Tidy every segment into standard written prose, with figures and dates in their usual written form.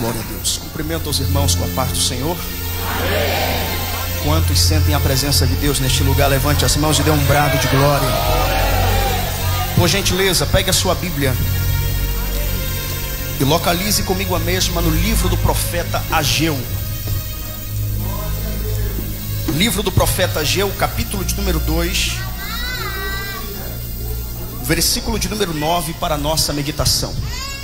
Glória a Deus. Cumprimento aos irmãos com a paz do Senhor. Quantos sentem a presença de Deus neste lugar, levante as mãos e dê um brado de glória. Por gentileza, pegue a sua Bíblia e localize comigo a mesma no livro do profeta Ageu. Livro do profeta Ageu, capítulo de número 2, versículo de número 9 para a nossa meditação.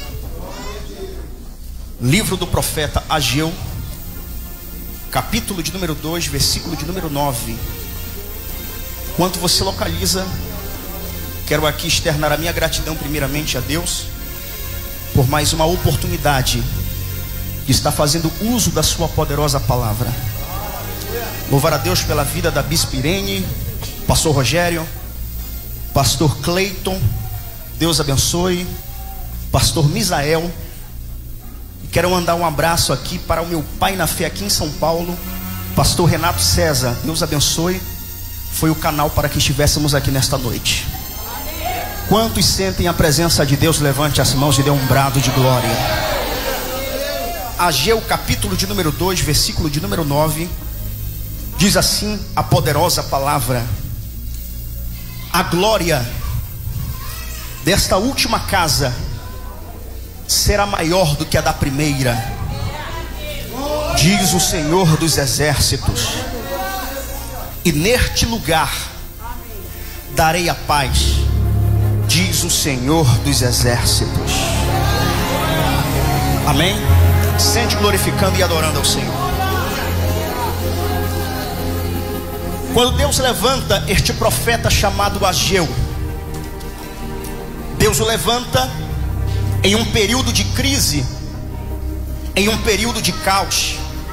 Livro do profeta Ageu, capítulo de número 2, versículo de número 9. Enquanto você localiza, quero aqui externar a minha gratidão primeiramente a Deus por mais uma oportunidade de estar fazendo uso da sua poderosa palavra. Louvar a Deus pela vida da Bispa Irene, pastor Rogério, pastor Cleiton, Deus abençoe, pastor Misael. Quero mandar um abraço aqui para o meu pai na fé aqui em São Paulo, pastor Renato César, Deus abençoe. Foi o canal para que estivéssemos aqui nesta noite. Quantos sentem a presença de Deus, levante as mãos e dê um brado de glória. Ageu capítulo de número 2, versículo de número 9, diz assim a poderosa palavra: a glória desta última casa será maior do que a da primeira, diz o Senhor dos exércitos, e neste lugar darei a paz, diz o Senhor dos exércitos. Amém? Sente glorificando e adorando ao Senhor. Quando Deus levanta este profeta chamado Ageu, Deus o levanta em um período de crise, em um período de caos,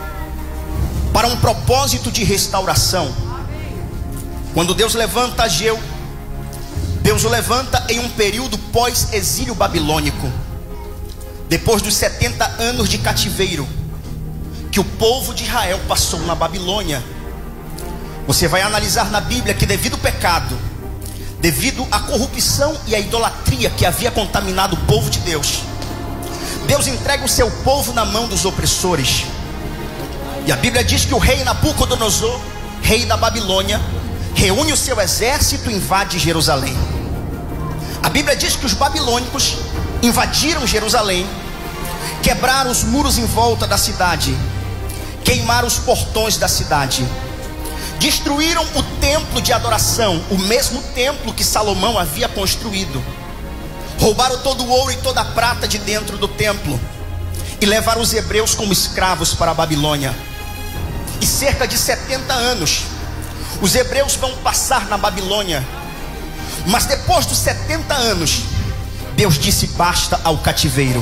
para um propósito de restauração. Quando Deus levanta Ageu, Deus o levanta em um período pós-exílio babilônico, depois dos 70 anos de cativeiro que o povo de Israel passou na Babilônia. Você vai analisar na Bíblia que devido ao pecado, devido à corrupção e à idolatria que havia contaminado o povo de Deus, Deus entrega o seu povo na mão dos opressores. E a Bíblia diz que o rei Nabucodonosor, rei da Babilônia, reúne o seu exército e invade Jerusalém. A Bíblia diz que os babilônicos invadiram Jerusalém, quebraram os muros em volta da cidade, queimaram os portões da cidade, destruíram o templo de adoração, o mesmo templo que Salomão havia construído. Roubaram todo o ouro e toda a prata de dentro do templo e levaram os hebreus como escravos para a Babilônia. E cerca de 70 anos os hebreus vão passar na Babilônia. Mas depois dos 70 anos, Deus disse basta ao cativeiro.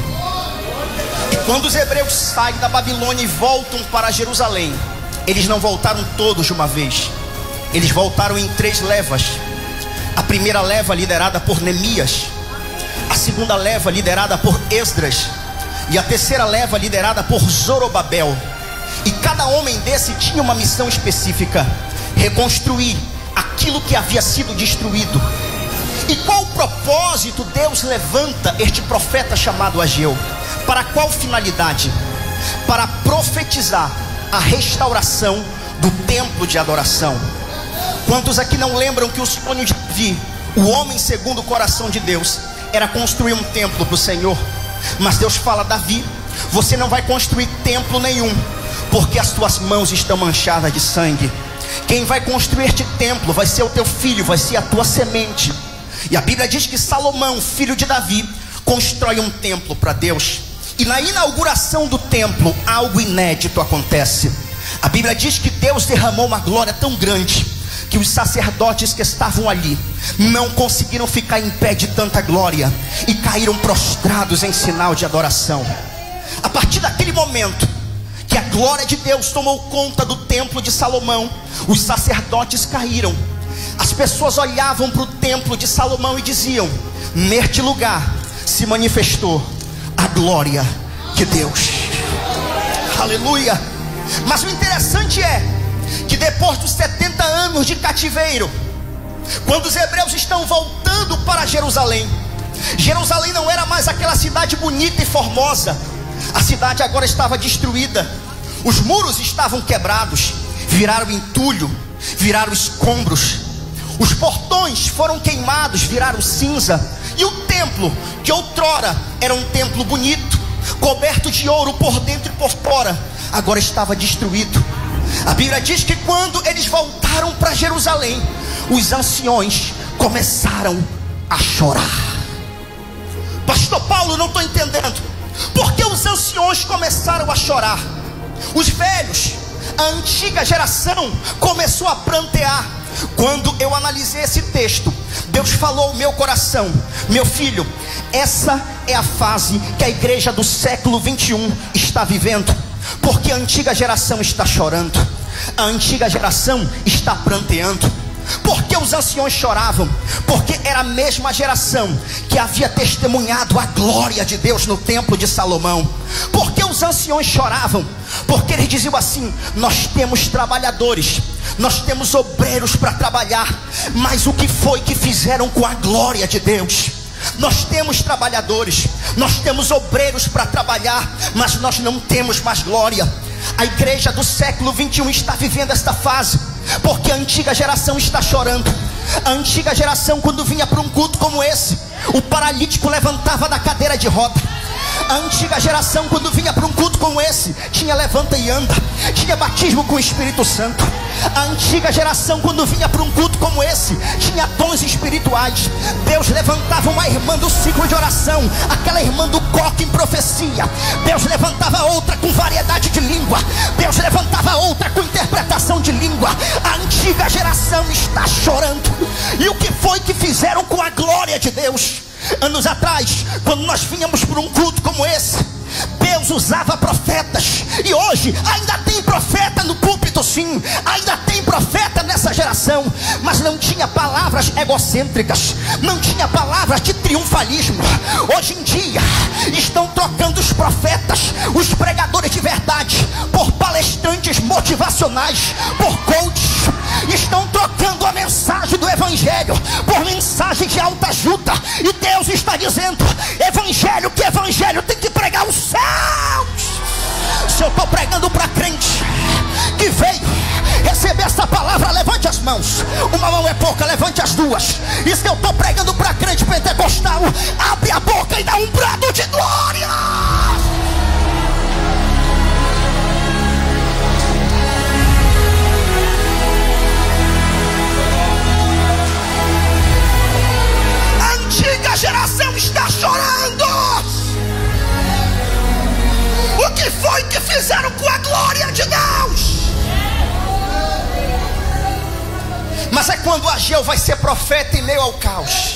E quando os hebreus saem da Babilônia e voltam para Jerusalém, eles não voltaram todos de uma vez. Eles voltaram em 3 levas. A primeira leva liderada por Neemias, a segunda leva liderada por Esdras, e a terceira leva liderada por Zorobabel. E cada homem desse tinha uma missão específica: reconstruir aquilo que havia sido destruído. E qual o propósito? Deus levanta este profeta chamado Ageu. Para qual finalidade? Para profetizar a restauração do templo de adoração. Quantos aqui não lembram que o sonho de Davi, o homem segundo o coração de Deus, era construir um templo para o Senhor? Mas Deus fala: Davi, você não vai construir templo nenhum, porque as tuas mãos estão manchadas de sangue. Quem vai construir este templo vai ser o teu filho, vai ser a tua semente. E a Bíblia diz que Salomão, filho de Davi, constrói um templo para Deus. E na inauguração do templo, algo inédito acontece. A Bíblia diz que Deus derramou uma glória tão grande que os sacerdotes que estavam ali não conseguiram ficar em pé de tanta glória e caíram prostrados em sinal de adoração. A partir daquele momento que a glória de Deus tomou conta do templo de Salomão, os sacerdotes caíram. As pessoas olhavam para o templo de Salomão e diziam: neste lugar se manifestou a glória de Deus. Aleluia. Mas o interessante é que depois dos 70 anos de cativeiro, quando os hebreus estão voltando para Jerusalém, Jerusalém não era mais aquela cidade bonita e formosa. A cidade agora estava destruída. Os muros estavam quebrados, viraram entulho, viraram escombros. Os portões foram queimados, viraram cinza. E o templo, que outrora era um templo bonito, coberto de ouro por dentro e por fora, agora estava destruído. A Bíblia diz que quando eles voltaram para Jerusalém, os anciões começaram a chorar. Pastor Paulo, não estou entendendo. Por que os anciões começaram a chorar? Os velhos, a antiga geração, começou a prantear. Quando eu analisei esse texto, Deus falou ao meu coração: meu filho, essa é a fase que a igreja do século 21 está vivendo. Porque a antiga geração está chorando, a antiga geração está pranteando. Por que os anciões choravam? Porque era a mesma geração que havia testemunhado a glória de Deus no templo de Salomão. Por que os anciões choravam? Porque eles diziam assim: nós temos trabalhadores, nós temos obreiros para trabalhar, mas o que foi que fizeram com a glória de Deus? Nós temos trabalhadores, nós temos obreiros para trabalhar, mas nós não temos mais glória. A igreja do século 21 está vivendo esta fase, porque a antiga geração está chorando. A antiga geração, quando vinha para um culto como esse, o paralítico levantava da cadeira de roda. A antiga geração, quando vinha para um culto como esse, tinha levanta e anda, tinha batismo com o Espírito Santo. A antiga geração, quando vinha para um culto como esse, tinha dons espirituais. Deus levantava uma irmã do ciclo de oração, aquela irmã do coque em profecia. Deus levantava outra com variedade de língua. Deus levantava outra com interpretação de língua. A antiga geração está chorando. E o que foi que fizeram com a glória de Deus? Anos atrás, quando nós vínhamos por um culto como esse, Deus usava profetas. E hoje ainda tem profeta no púlpito, sim. Ainda tem profeta nessa geração. Mas não tinha palavras egocêntricas, não tinha palavras de triunfalismo. Hoje em dia estão trocando os profetas, os pregadores de verdade, por palestrantes motivacionais, por coaches. Estão trocando a mensagem do evangelho por mensagem de alta ajuda. E Deus está dizendo: evangelho, que evangelho tem que pregar os céus. Se eu estou pregando para crente que veio receber essa palavra, levante as mãos. Uma mão é pouca, levante as duas. E se eu estou pregando para crente pentecostal, abre a boca e dá um brado de glória. A antiga geração está chorando. O que foi que fizeram com a glória de Deus? Mas é quando Ageu vai ser profeta em meio ao caos.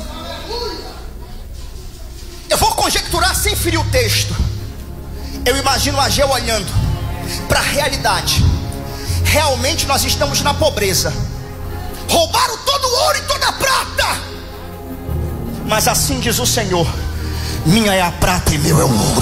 Eu vou conjecturar sem ferir o texto. Eu imagino Ageu olhando para a realidade. Realmente nós estamos na pobreza. Roubaram todo o ouro e toda a prata. Mas assim diz o Senhor: minha é a prata e meu é o ouro.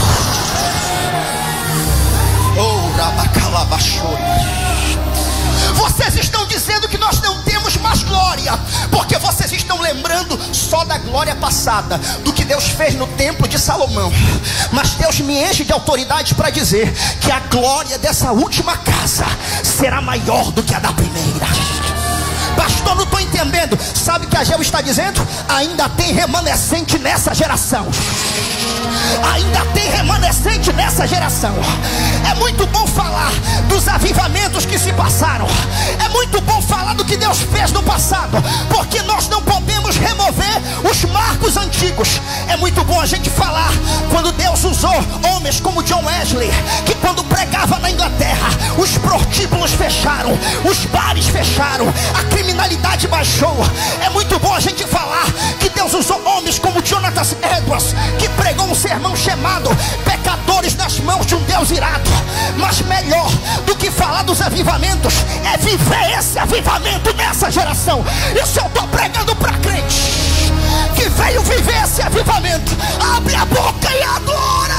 Oh, rabacalabachoi. Vocês estão dizendo que nós não temos mais glória, porque vocês estão lembrando só da glória passada, do que Deus fez no templo de Salomão. Mas Deus me enche de autoridade para dizer que a glória dessa última casa será maior do que a da primeira. Pastor, não estou entendendo. Sabe o que Ageu está dizendo? Ainda tem remanescente nessa geração. Ainda tem remanescente nessa geração. É muito bom falar dos avivamentos que se passaram. É muito bom falar do que Deus fez no passado, porque nós não podemos remover os marcos antigos. É muito bom a gente falar quando Deus usou homens como John Wesley, que quando pregava na Inglaterra, os prostíbulos fecharam, os bares fecharam, a criminalidade baixou. É muito bom a gente falar que Deus usou homens como Jonathan Edwards, que pregou um sermão chamado Pecadores nas mãos de um Deus irado. Mas melhor do que falar dos avivamentos é viver esse avivamento nessa geração. E se eu estou pregando para crente que veio viver esse avivamento, abre a boca e adora.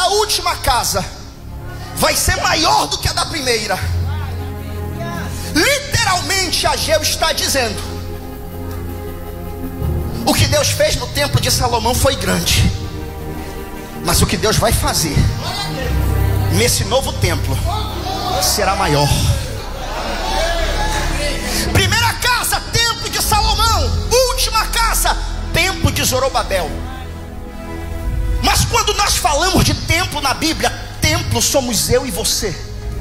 da última casa vai ser maior do que a da primeira. Literalmente, Ageu está dizendo: o que Deus fez no templo de Salomão foi grande, mas o que Deus vai fazer nesse novo templo será maior. Primeira casa, templo de Salomão. Última casa, templo de Zorobabel. Mas quando nós falamos de templo na Bíblia, templo somos eu e você.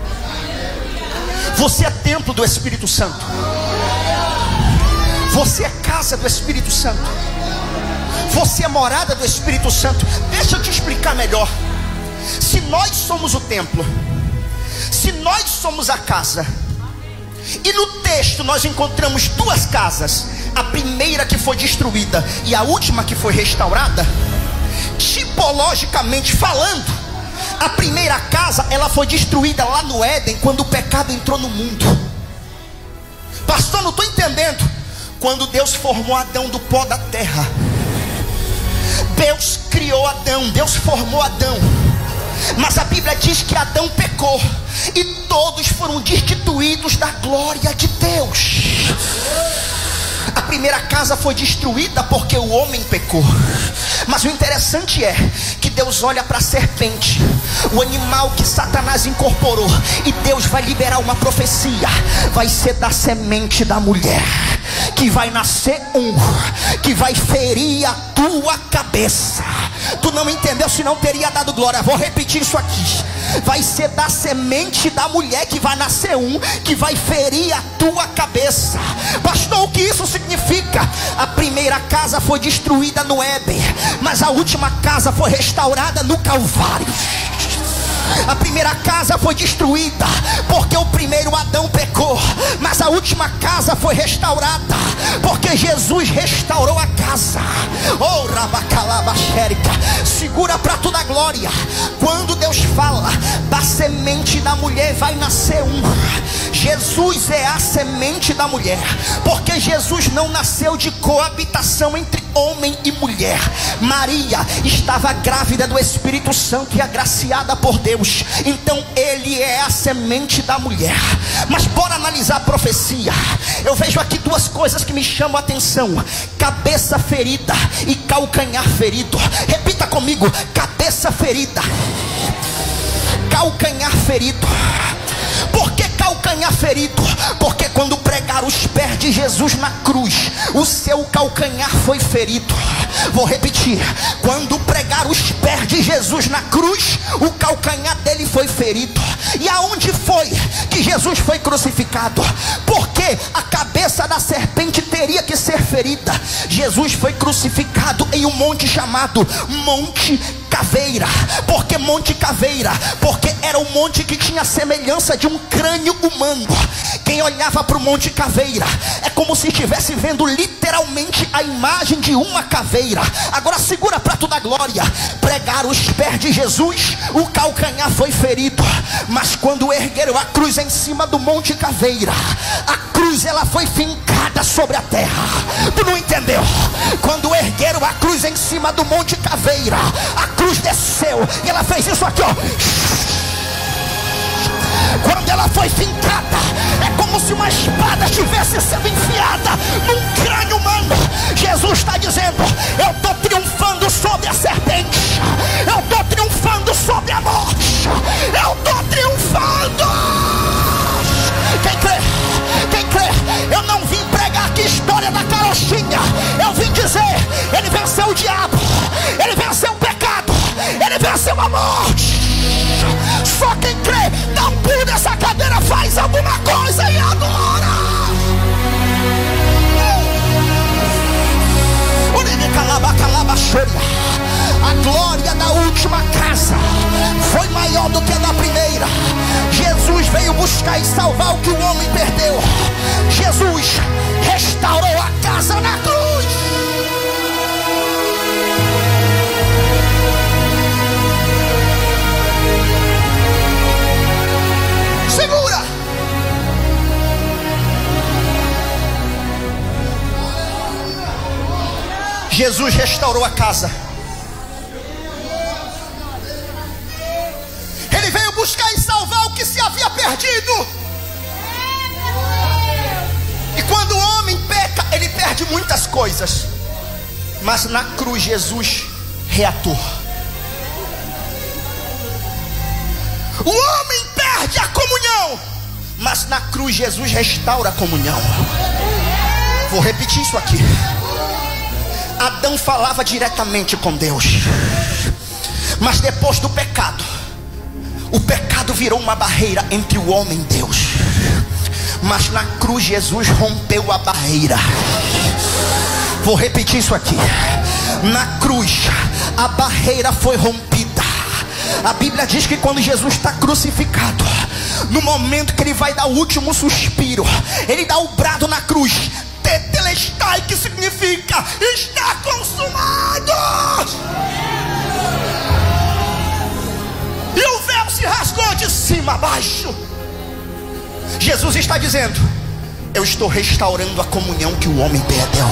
Você é templo do Espírito Santo. Você é casa do Espírito Santo. Você é morada do Espírito Santo. Deixa eu te explicar melhor. Se nós somos o templo, se nós somos a casa, e no texto nós encontramos duas casas, a primeira que foi destruída e a última que foi restaurada, tipologicamente falando, a primeira casa ela foi destruída lá no Éden, quando o pecado entrou no mundo. Pastor, não estou entendendo. Quando Deus formou Adão do pó da terra, Deus criou Adão, Deus formou Adão. Mas a Bíblia diz que Adão pecou e todos foram destituídos da glória de Deus. A primeira casa foi destruída porque o homem pecou. Mas o interessante é que Deus olha para a serpente, o animal que Satanás incorporou, e Deus vai liberar uma profecia: vai ser da semente da mulher que vai nascer um que vai ferir a tua cabeça. Tu não entendeu? Se não teria dado glória. Vou repetir isso aqui: vai ser da semente da mulher que vai nascer um que vai ferir a tua cabeça. Pastor, o que isso significa? A primeira casa foi destruída no Éden, mas a última casa foi restaurada no Calvário. A primeira casa foi destruída porque o primeiro Adão pecou, mas a última casa foi restaurada porque Jesus restaurou a casa. Oh, rabacalabaxérica, segura para toda a glória. Quando Deus fala da semente da mulher vai nascer um, Jesus é a semente da mulher, porque Jesus não nasceu de coabitação entre homem e mulher. Maria estava grávida do Espírito Santo e agraciada por Deus. Então ele é a semente da mulher. Mas bora analisar a profecia. Eu vejo aqui duas coisas que me chamam a atenção: cabeça ferida e calcanhar ferido. Repita comigo: cabeça ferida, calcanhar ferido. Por que calcanhar ferido? Porque quando pregaram os pés de Jesus na cruz, o seu calcanhar foi ferido. Vou repetir: quando pregaram os pés de Jesus na cruz, o calcanhar dele foi ferido. E aonde foi que Jesus foi crucificado? Porque a cabeça da serpente teria que ser ferida. Jesus foi crucificado em um monte chamado Monte Caveira. Por que Monte Caveira? Porque era um monte que tinha a semelhança de um crânio humano. Quem olhava para o Monte Caveira é como se estivesse vendo literalmente a imagem de uma caveira. Agora segura para toda a glória. Pregaram os pés de Jesus, o calcanhar foi ferido. Mas quando ergueram a cruz em cima do Monte Caveira, a cruz ela foi fincada sobre a terra. Tu não entendeu? Quando ergueram a cruz em cima do Monte Caveira, a cruz desceu e ela fez isso aqui, ó. Quando ela foi fincada, é como se uma espada estivesse sendo enfiada num crânio humano. Jesus está dizendo: eu estou triunfando sobre a serpente, eu estou triunfando sobre a morte, eu estou triunfando. Quem crê? Quem crê? Eu não vim pregar aqui história da carochinha. Eu vim dizer: ele venceu o diabo, ele venceu o pecado, ele venceu a morte. Só quem crê, dá um pulo nessa cadeira, faz alguma coisa e adora. A glória da última casa foi maior do que a da primeira. Jesus veio buscar e salvar o que o homem perdeu. Jesus restaurou a casa na cruz. Segura. Jesus restaurou a casa. perdido. E quando o homem peca, ele perde muitas coisas. Mas na cruz Jesus reatou. O homem perde a comunhão, mas na cruz Jesus restaura a comunhão. Vou repetir isso aqui. Adão falava diretamente com Deus, mas depois do pecado, o pecado virou uma barreira entre o homem e Deus. Mas na cruz Jesus rompeu a barreira. Vou repetir isso aqui. Na cruz a barreira foi rompida. A Bíblia diz que quando Jesus está crucificado, no momento que ele vai dar o último suspiro, ele dá o brado na cruz, tetelestai, que significa está consumado. E o véu se rasgou de cima a baixo. Jesus está dizendo: eu estou restaurando a comunhão que o homem perdeu.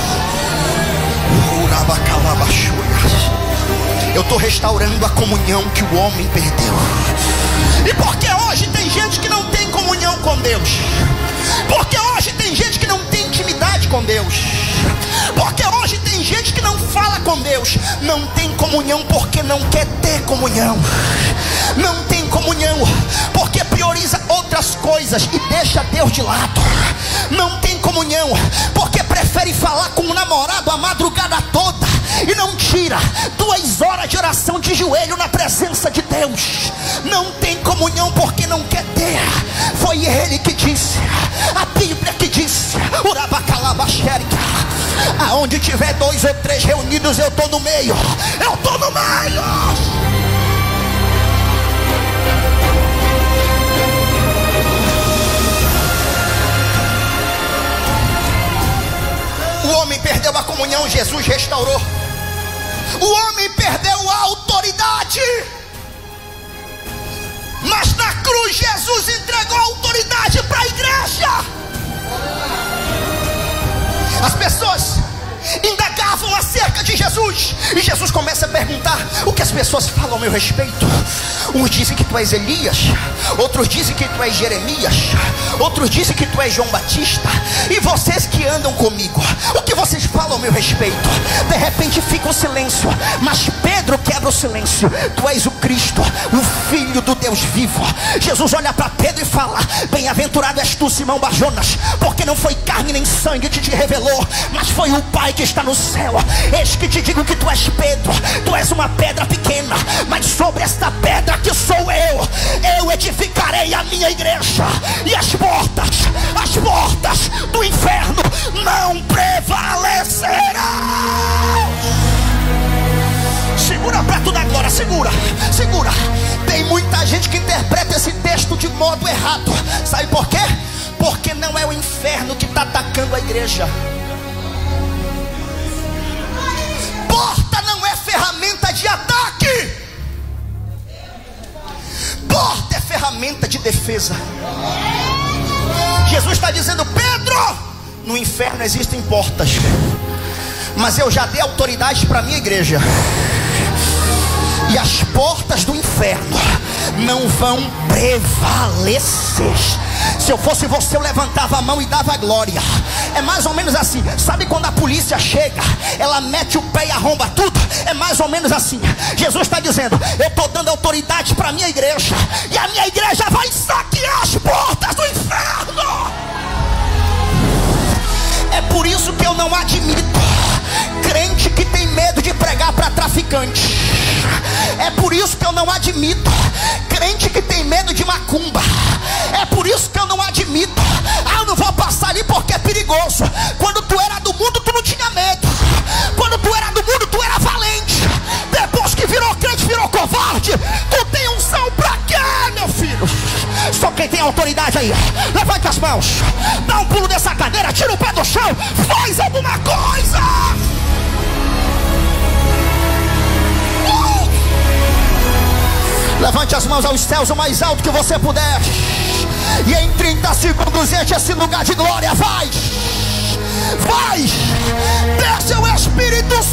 Eu estou restaurando a comunhão que o homem perdeu. E porque hoje tem gente que não tem comunhão com Deus, porque hoje tem gente que não tem intimidade com Deus, porque hoje tem gente que não fala com Deus, não tem comunhão porque não quer ter comunhão, não tem comunhão porque prioriza outras coisas e deixa Deus de lado, não tem comunhão porque prefere falar com o namorado a madrugada toda e não tira 2 horas de oração de joelho na presença de Deus, não tem comunhão porque não quer ter. Foi ele que disse, a Bíblia que disse, aonde tiver 2 ou 3 reunidos, eu estou no meio, eu estou no meio. O homem perdeu a comunhão, Jesus restaurou. O homem perdeu a autoridade, mas na cruz Jesus entregou a autoridade para a igreja. As pessoas indagavam acerca de Jesus, e Jesus começa a perguntar o que as pessoas falam a meu respeito. Uns dizem que tu és Elias, outros dizem que tu és Jeremias, outros dizem que tu és João Batista. E vocês que andam comigo, o que vocês falam ao meu respeito? De repente fica um silêncio, mas Pedro quebra o silêncio. Tu és o Cristo, o Filho do Deus vivo. Jesus olha para Pedro e fala: bem-aventurado és tu, Simão Barjonas, porque não foi carne nem sangue que te revelou, mas foi o Pai que está no céu. Eis que te digo que tu és Pedro, tu és uma pedra pequena, mas sobre esta pedra que sou eu edificarei a minha igreja, e as portas do inferno não prevalecerão. Segura perto da glória, segura. Tem muita gente que interpreta esse texto de modo errado. Sabe por quê? Porque não é o inferno que está atacando a igreja. Porta não é ferramenta de ataque. Porta é ferramenta de defesa. Jesus está dizendo: Pedro, no inferno existem portas, mas eu já dei autoridade para a minha igreja, e as portas do inferno não vão prevalecer. Se eu fosse você, eu levantava a mão e dava glória. É mais ou menos assim. Sabe quando a polícia chega, ela mete o pé e arromba tudo? É mais ou menos assim. Jesus está dizendo: eu estou dando autoridade para a minha igreja, e a minha igreja vai saquear as portas do inferno. É por isso que eu não admito crente que tem medo de pregar para traficante. É por isso que eu não admito crente que tem medo de macumba. É por isso que eu não admito: eu não vou passar ali porque é perigoso. Quando tu era do mundo, tu não tinha medo. Quando tu era do mundo, tu era valente. Depois que virou crente, virou covarde. Tu tem unção pra quê, meu filho? Só quem tem autoridade aí, levante as mãos, dá um pulo dessa cadeira, tira o pé do chão, faz alguma coisa. Levante as mãos aos céus o mais alto que você puder, e em 30 segundos enche esse lugar de glória. Vai, desce o Espírito